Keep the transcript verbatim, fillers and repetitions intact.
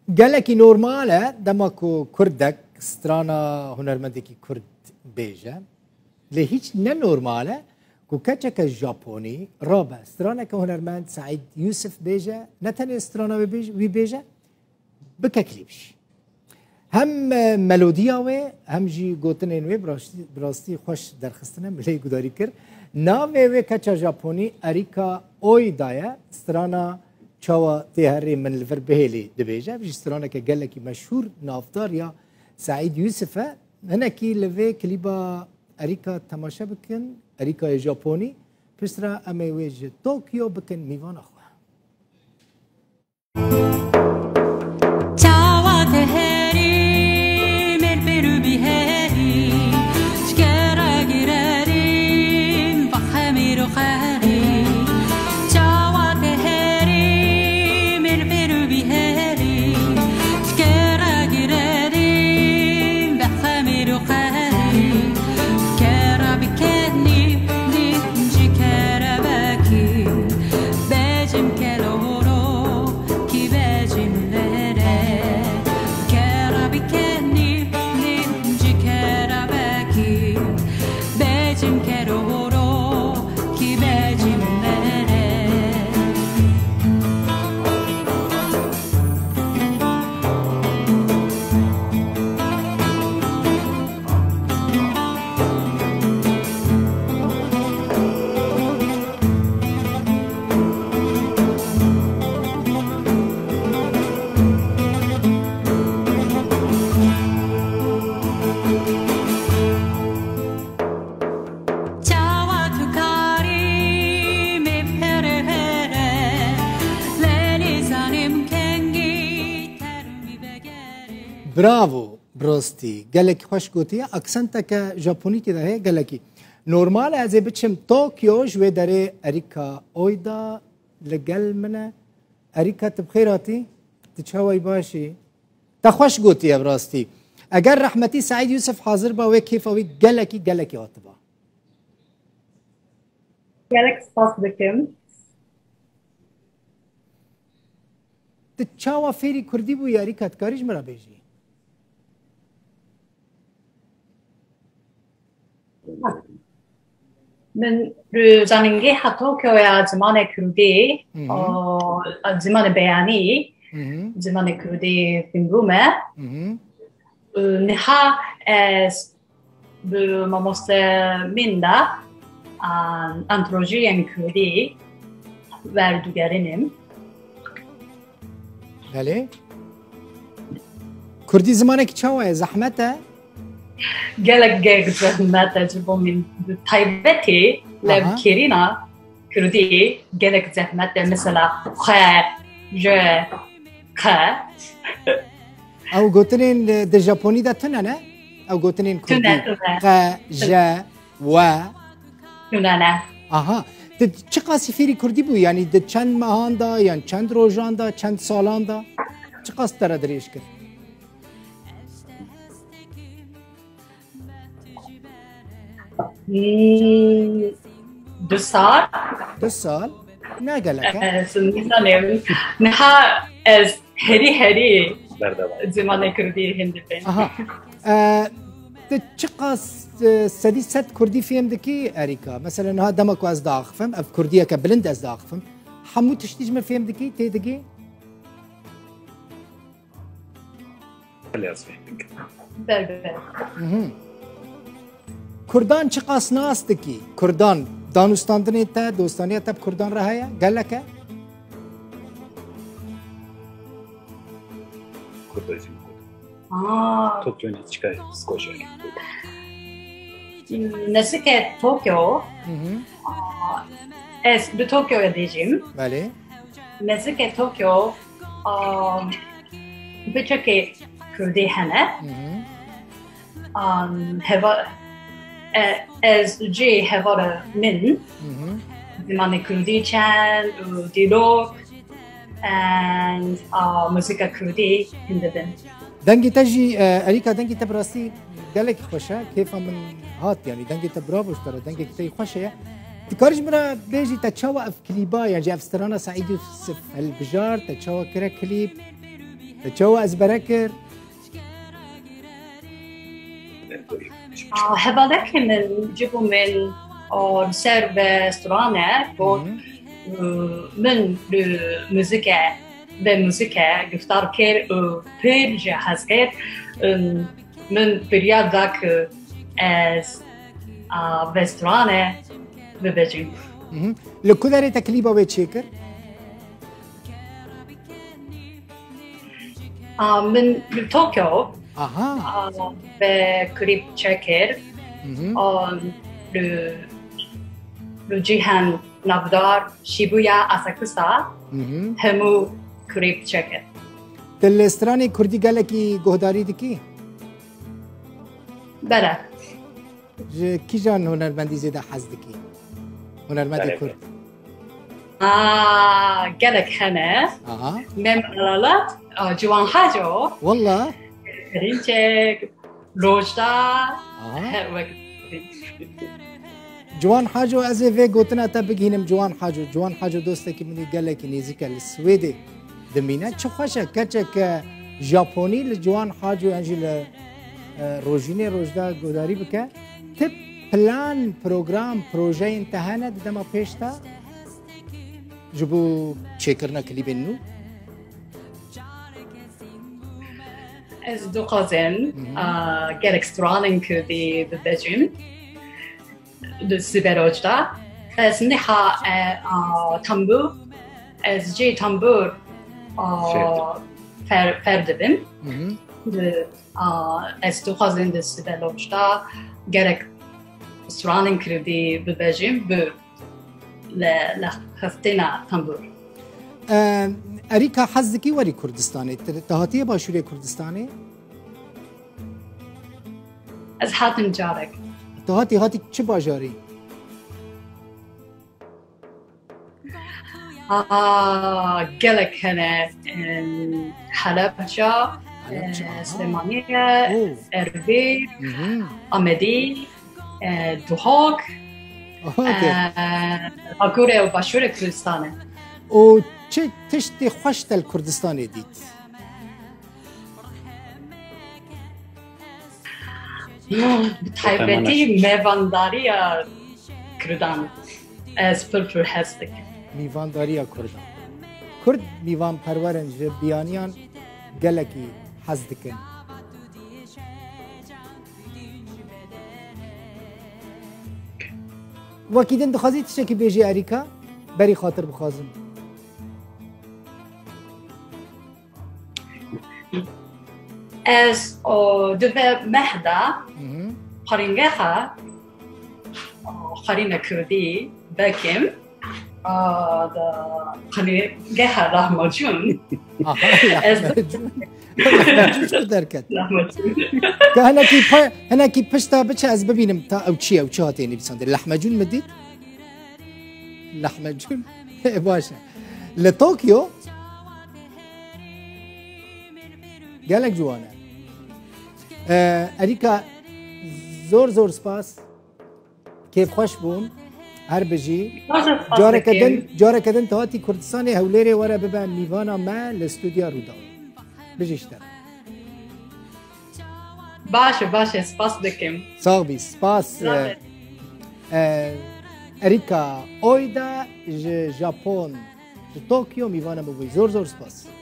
گلکی نورماله دما کو کردک سترانا هنرمندی کی کرد بیجه لی هیچ نه نورماله کو کچک ژاپنی رابه سترانا که هنرمند سعید یوسف بیجه نه تنها سترانا وی بیجه بککلیبش هم ملودیا و هم جی گوتن اینوی براستی خوش درخستنه ملی گداری کرد ناوی و کچا ژاپنی اریکا اوی دایه سترانا چاوا تهری من الفر بهلی دبیجه بيجي سترانا که گلکی مشهور نافدار یا سعید یوسفه هنا کی لوی کلیبا اریکا تماشا بکن اریکا ژاپنی پسرا امی ویج طوکیو بکن میوان اخوه چاوا تهری مر برو بهری شکر گیریم بخمی رو خری براوو براستی گلکی خوش گوتیه اکسنتا که ژاپنی که ده گلکی نورمال از بچم طوکیو جوی داره اریکا اویدا لگل منه اریکا تبخیراتی تچاوی باشی تا خوش گوتیه براستی اگر رحمتی سعید یوسف حاضر با و کیف اوی گلکی گلکی آتبا گلک سپاس بکم تچاوا فیری کردی بو یا اریکا تکاریج مرا بیجی من روزانگی طوکیو زمان کردی زمان بیانی زمان کردی فیلمه نها از به مستمنده انتروژی کردی وردوگرینم بله کردی زمانی که چه زحمته گلک گگ زحمت جبو من تایبتی لب کرینا کردی گلک زحمت مثلا خ ج خ او گوتنین د ژاپنی ده تنه نه او گوتنین کردی خ ج و تنه نه آها د چه قاسی فیری کردی بو یعنی د چند ماهان دا یا چند روزان دا چند سالان دا چه قاس تر دریش کرد دو سال دو سال نه گلکه نمی‌دانم نه از هری هری زمان کردی هندی بین آها د چه قاس سدی ست کردی فهم دکی اریکا مثلا ها دمکو از داخفم اف کردیه که بلند از داخفم حمو تشتیج ما فهم دکی تی دکی خلی از فهمک بله بله کردان چه قاس ناس دکی کردان دانستاندنی تا دوستانی تا کردان رهایه گلکه کردایزی آه طوکیوに近い少し نزدیک طوکیو از به طوکیو دیدیم بله نزدیک طوکیو بچه کردی هنه هوا از جی هوا من زمان کردی چند و دیالوگ و موسیقی کردی هندبن دنگی تجی اریکا دنگی تبراستی گلک خوشه کیف من هات یعنی دنگی تبرابوش ترى دنگی تی خوشه تکارج مرا بیجی تچاوا اف کلیبا یعنی اف سترانا سعید یوسف البجار تچاوا کرا کلیب تشو از برکر هبالك من جيبوا من سر رستورانه بود من الموسيقى بالموسيقى گفتار كير بيرج هزكر من برياد ذاك از رستورانه ببجیم. لکداری تکلیبا به چیکر؟ من طوکیو آها به کریپ چکر رو جیهان نبدار شیبویا آساکوسا همو کریپ چکر. دلسترانی کردی گله کی گهداری دکی؟ بله. کی جان هنرمندی زیاده حز دکی؟ هنرمند کرد. آه گلک هنه. آها. مم علالات جوان حاجو. والله. رینچک روجدا. آها. جوان حاجو از وی گوتنا تا بگینم جوان حاجو جوان حاجو دوسته که منی گلک نیزیکا لسویدی دمینه چه خوشه کچه که ژاپنی لجوان حاجو انجی ل روژینه روجدا گوداری بکه تب پلان پروگرام پروژه انتهانه دما پیشتا جبو چیکرنا کلیب نو از دو قازن گلک سترانن کردی ببجیم سیبروجدا از نها تنبور از جی تنبور فردبیم از دو قازن د سیبروجدا گلک سترانن کردی ببجیم ب لخفتنا تنبور. اریکا حزکی وری کردستانی تهاتی باشوری کردستانی؟ از هاتم جارک. تهاتی هاتی چه باجاری؟ آه گلک هنه حلب جا سلیمانیه اربیل آمدی دوهاک آگوره و باشور کردستانه. و چه تشتی خوش تل کردستانی دید؟ تایبتی میوانداری کردان از پلپل هستک. میوانداری کردان. کرد میوان پرورن بیانیان گلکی حزدکن. وکیدن دخوازی تشکی بیجی اریکا بری خاطر بخوازم. از دوه مهدا خرینگه ها خرینه کردی بکیم خرینگه ها رحمجون از درکت که هنه کی پا هنه کی پشتا بچه از ببینم تا او چی او چه هاتینی بسنده لحمجون مدید لحمجون باشه لطوکیو گلک جوانه اریکا زور زور سپاس کیف خوش بون هر بجی جاره کدن جاره کدن تهاتی کردستانی هولیری وره ببن میوانا ما لستودیا روداو بجیشتر باشه باشه سپاس بکم ساغ بی سپاس اریکا اویدا ژاپن طوکیو میوانا بوی زور زور سپاس